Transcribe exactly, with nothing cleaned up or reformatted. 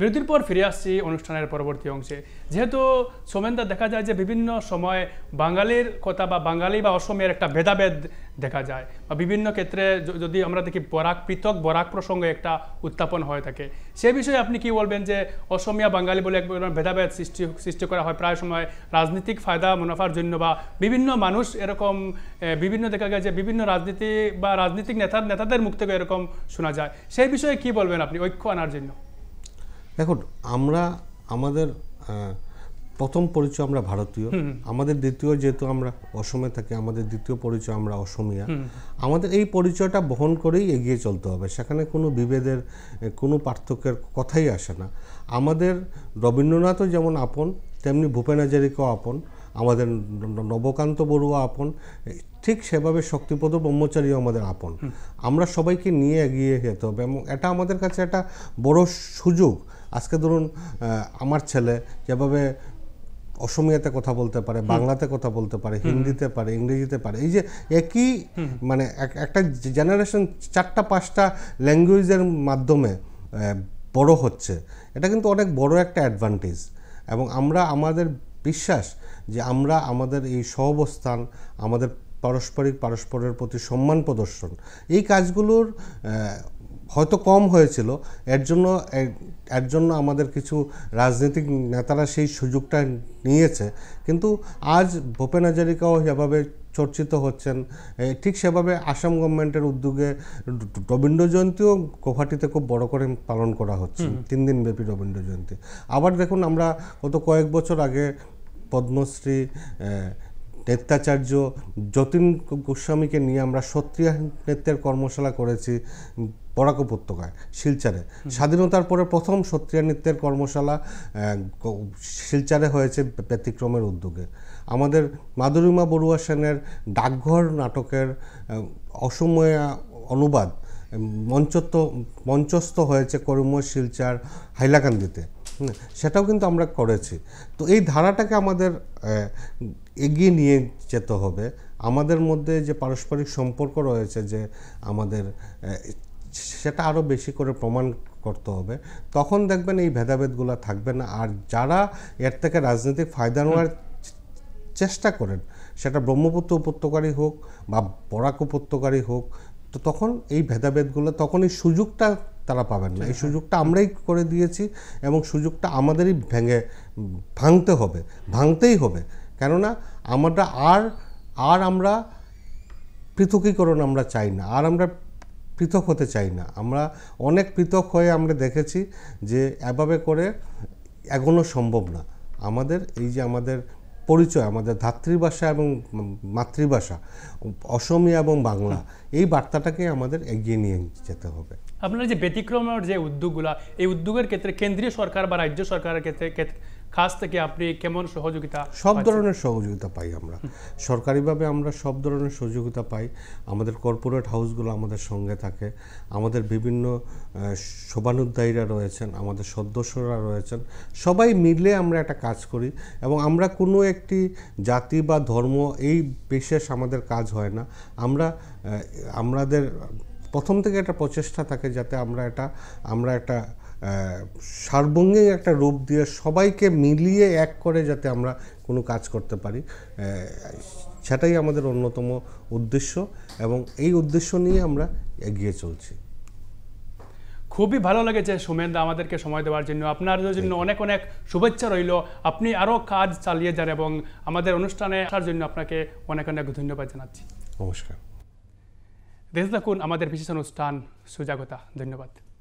বিরতির পর ফিরে আসছি অনুষ্ঠানের পরবর্তী অংশে। যেহেতু সোমেনদা দেখা যায় যে বিভিন্ন সময় বাঙালির কথা বা বাঙালি বা অসমের একটা ভেদাভেদ দেখা যায়, বা বিভিন্ন ক্ষেত্রে যদি আমরা দেখি বরাক পৃথক বরাক প্রসঙ্গে একটা উত্থাপন হয়ে থাকে, সে বিষয়ে আপনি কি বলবেন যে অসমিয়া বাঙালি বলে এক ভেদাভেদ সৃষ্টি সৃষ্টি করা হয় প্রায় সময় রাজনৈতিক ফায়দা মুনাফার জন্য, বা বিভিন্ন মানুষ এরকম বিভিন্ন দেখা যায় যে বিভিন্ন রাজনীতি বা রাজনৈতিক নেতার নেতাদের মুখ থেকে এরকম শোনা যায়, সেই বিষয়ে কি বলবেন আপনি ঐক্য আনার জন্য? দেখুন, আমরা আমাদের প্রথম পরিচয় আমরা ভারতীয়, আমাদের দ্বিতীয় যেহেতু আমরা অসমে থাকি আমাদের দ্বিতীয় পরিচয় আমরা অসমিয়া। আমাদের এই পরিচয়টা বহন করেই এগিয়ে চলতে হবে, সেখানে কোনো বিভেদের কোনো পার্থক্যের কথাই আসে না। আমাদের রবীন্দ্রনাথও যেমন আপন, তেমনি ভূপেন হাজারিকাও আপন, আমাদের নবকান্ত বড়ুয়া আপন, ঠিক সেভাবে শক্তিপদ ব্রহ্মচারীও আমাদের আপন। আমরা সবাইকে নিয়ে এগিয়ে যেতে হবে এবং এটা আমাদের কাছে একটা বড় সুযোগ। আজকে ধরুন আমার ছেলে যেভাবে অসমিয়াতে কথা বলতে পারে, বাংলাতে কথা বলতে পারে, হিন্দিতে পারে, ইংরেজিতে পারে, এই যে একই মানে একটা জেনারেশন চারটা পাঁচটা ল্যাঙ্গুয়েজের মাধ্যমে বড় হচ্ছে, এটা কিন্তু অনেক বড় একটা অ্যাডভান্টেজ। এবং আমরা আমাদের বিশ্বাস যে আমরা আমাদের এই সহাবস্থান, আমাদের পারস্পরিক পারস্পরের প্রতি সম্মান প্রদর্শন, এই কাজগুলোর হয়তো কম হয়েছিল, এর জন্য এর জন্য আমাদের কিছু রাজনৈতিক নেতারা সেই সুযোগটা নিয়েছে। কিন্তু আজ ভূপেন হাজারিকাও যেভাবে চর্চিত হচ্ছেন, ঠিক সেভাবে আসাম গভর্নমেন্টের উদ্যোগে রবীন্দ্র জয়ন্তীও গৌহাটিতে খুব বড় করে পালন করা হচ্ছে, তিন দিন ব্যাপী রবীন্দ্র জয়ন্তী। আবার দেখুন, আমরা গত কয়েক বছর আগে পদ্মশ্রী নৃত্যাচার্য যতীন গোস্বামীকে নিয়ে আমরা সত্রিয়া নৃত্যের কর্মশালা করেছি বরাক উপত্যকায় শিলচরে। স্বাধীনতার পরে প্রথম সত্রিয়া নৃত্যের কর্মশালা শিলচরে হয়েছে ব্যতিক্রমের উদ্যোগে। আমাদের মাধুরিমা বড়ুয়া সেনের ডাকঘর নাটকের অসময়া অনুবাদ মঞ্চস্থ মঞ্চস্থ হয়েছে করিমগঞ্জ, শিলচর, হাইলাকান্দিতে, সেটাও কিন্তু আমরা করেছি। তো এই ধারাটাকে আমাদের এগিয়ে নিয়ে যেতে হবে। আমাদের মধ্যে যে পারস্পরিক সম্পর্ক রয়েছে যে আমাদের, সেটা আরও বেশি করে প্রমাণ করতে হবে। তখন দেখবেন এই ভেদাভেদগুলো থাকবে না। আর যারা এর থেকে রাজনৈতিক ফায়দা নেওয়ার চেষ্টা করেন, সেটা ব্রহ্মপুত্র উপত্যকারই হোক বা বরাক উপত্যকারই হোক, তো তখন এই ভেদাভেদগুলো তখন এই সুযোগটা তারা পাবেন না। এই সুযোগটা আমরাই করে দিয়েছি এবং সুযোগটা আমাদেরই ভেঙে ভাঙতে হবে, ভাঙতেই হবে। কেননা আমরা আর আর আমরা পৃথকীকরণ আমরা চাই না, আর আমরা পৃথক হতে চাই না। আমরা অনেক পৃথক হয়ে আমরা দেখেছি যে এভাবে করে এগোনো সম্ভব না। আমাদের এই যে আমাদের পরিচয়, আমাদের ধাত্রীভাষা এবং মাতৃভাষা অসমীয়া এবং বাংলা, এই বার্তাটাকে আমাদের এগিয়ে নিয়ে যেতে হবে। আপনার যে ব্যতিক্রমের যে উদ্যোগগুলো, এই উদ্যোগের ক্ষেত্রে কেন্দ্রীয় সরকার বা রাজ্য সরকারের ক্ষেত্রে কাছ থেকে আপনি কেমন সহযোগিতা? সব ধরনের সহযোগিতা পাই আমরা, সরকারিভাবে আমরা সব ধরনের সহযোগিতা পাই। আমাদের কর্পোরেট হাউসগুলো আমাদের সঙ্গে থাকে, আমাদের বিভিন্ন শোভানুধ্যায়ীরা রয়েছেন, আমাদের সদস্যরা রয়েছেন, সবাই মিলে আমরা একটা কাজ করি। এবং আমরা কোনো একটি জাতি বা ধর্ম এই বিশেষ আমাদের কাজ হয় না। আমরা আমাদের প্রথম থেকে একটা প্রচেষ্টা থাকে যাতে আমরা এটা আমরা একটা সার্বঙ্গিক একটা রূপ দিয়ে সবাইকে মিলিয়ে এক করে যাতে আমরা কোনো কাজ করতে পারি, সেটাই আমাদের অন্যতম উদ্দেশ্য এবং এই উদ্দেশ্য নিয়ে আমরা এগিয়ে চলছি। খুবই ভালো লেগেছে সোমেনদা আমাদেরকে সময় দেওয়ার জন্য। আপনার জন্য অনেক অনেক শুভেচ্ছা রইল। আপনি আরও কাজ চালিয়ে যান এবং আমাদের অনুষ্ঠানে আসার জন্য আপনাকে অনেক অনেক ধন্যবাদ জানাচ্ছি। নমস্কার। দেখতে থাকুন আমাদের বিশেষ অনুষ্ঠান সুজাগতা। ধন্যবাদ।